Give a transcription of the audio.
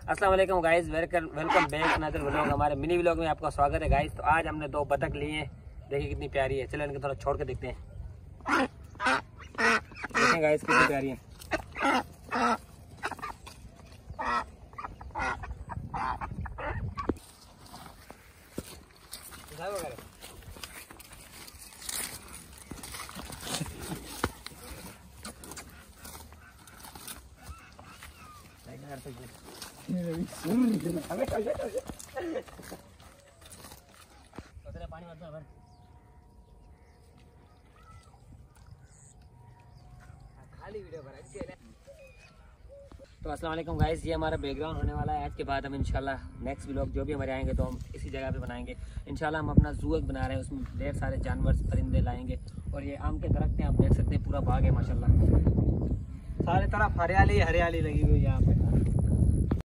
अस्सलाम वालेकुम guys, welcome back another vlog. हमारे मिनी व्लॉग में आपका स्वागत है गाइस। तो आज हमने 2 बतख लिए हैं, देखिए कितनी प्यारी है। चलो इनको थोड़ा छोड़ के देखते हैं। देखें गाइस कितनी प्यारी है। तो अस्सलाम वालेकुम गाइस, ये हमारा बैकग्राउंड होने वाला है। आज के बाद हम इंशाल्लाह नेक्स्ट व्लॉग जो भी हमारे आएंगे तो हम इसी जगह पे बनाएंगे इंशाल्लाह। हम अपना जू बना रहे हैं, उसमें ढेर सारे जानवर परिंदे लाएंगे। और ये आम के दरख्त हैं, आप देख सकते हैं, पूरा बाग है माशाल्लाह। सारे तरफ हरियाली हरियाली लगी हुई है यहाँ पे।